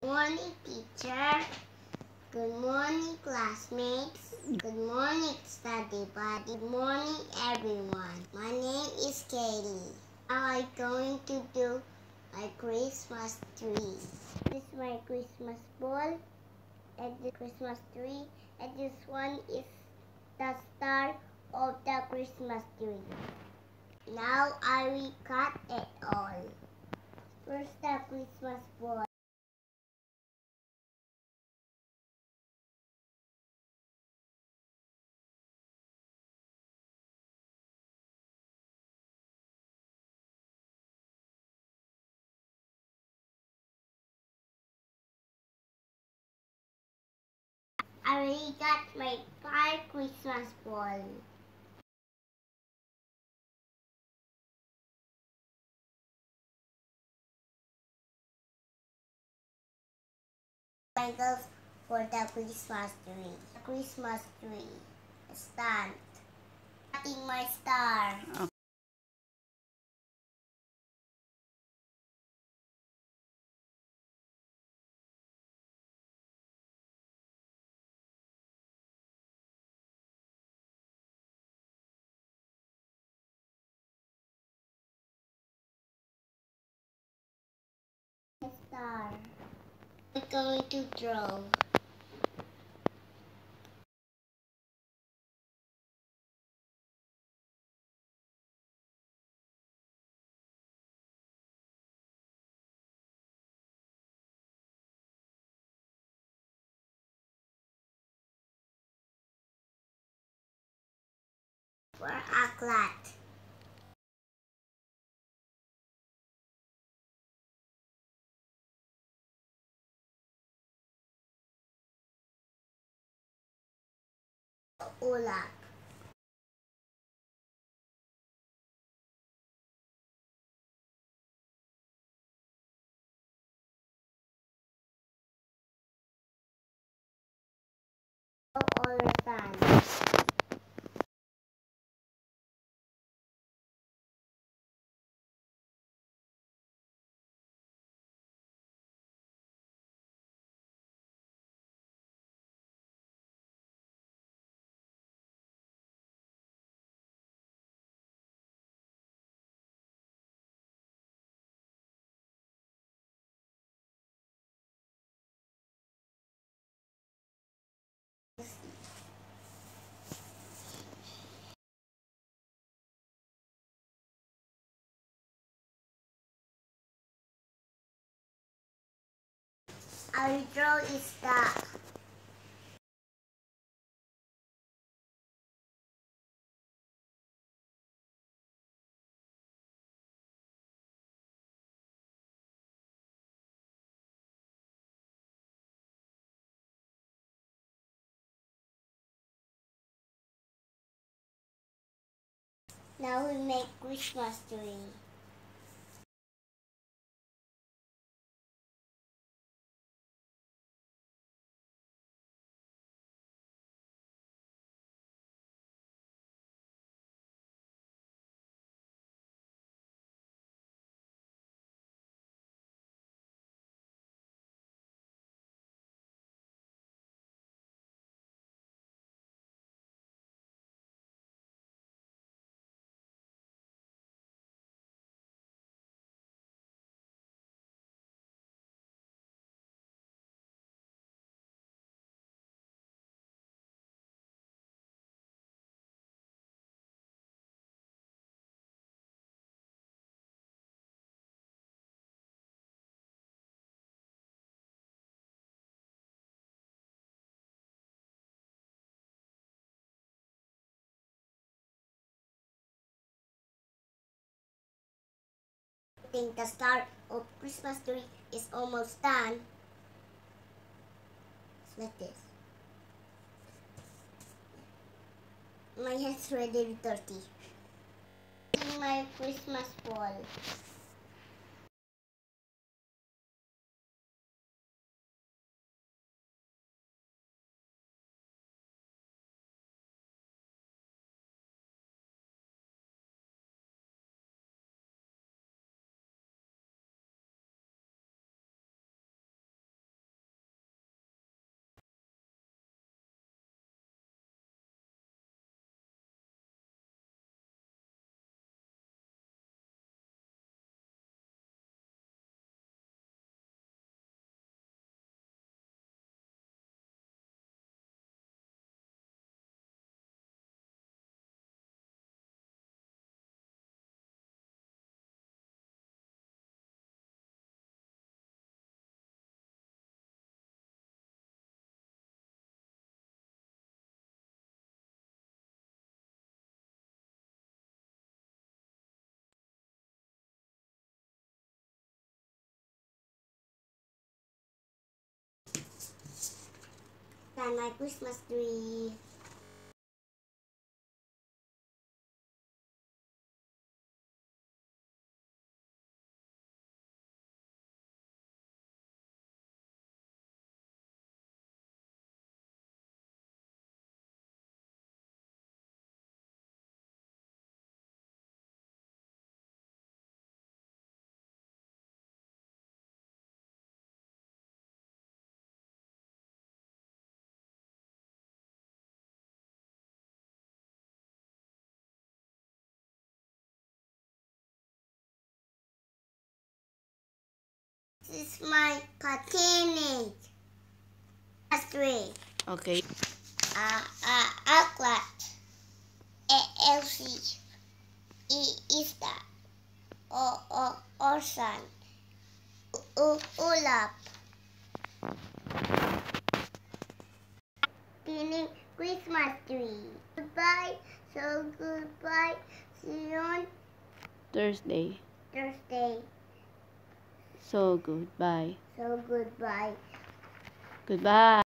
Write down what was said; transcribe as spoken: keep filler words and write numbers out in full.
Morning, teacher. Good morning, classmates. Good morning, study buddy. Good morning, everyone. My name is Keighley. I'm going to do my Christmas tree. This is my Christmas ball and the Christmas tree, and this one is the star of the Christmas tree. Now I will cut it all. First, the Christmas ball. I already got my five Christmas balls. Bangles for the Christmas tree. The Christmas tree stand. Cutting my star. Oh. Star. I'm going to draw. For a cloth. Ulap. All the time. Our draw is the now we make Christmas tree. I think the start of Christmas tree is almost done. It's like this. My hand's ready dirty. My Christmas ball. And my Christmas tree. This is my Patinig. Tree. Okay. Uh, uh, Aklat. Elsie. E Ista. O O Orsan. U Ulap. Feeling Christmas tree. Goodbye. So goodbye. See you on Thursday. Thursday. So goodbye. So goodbye. Goodbye.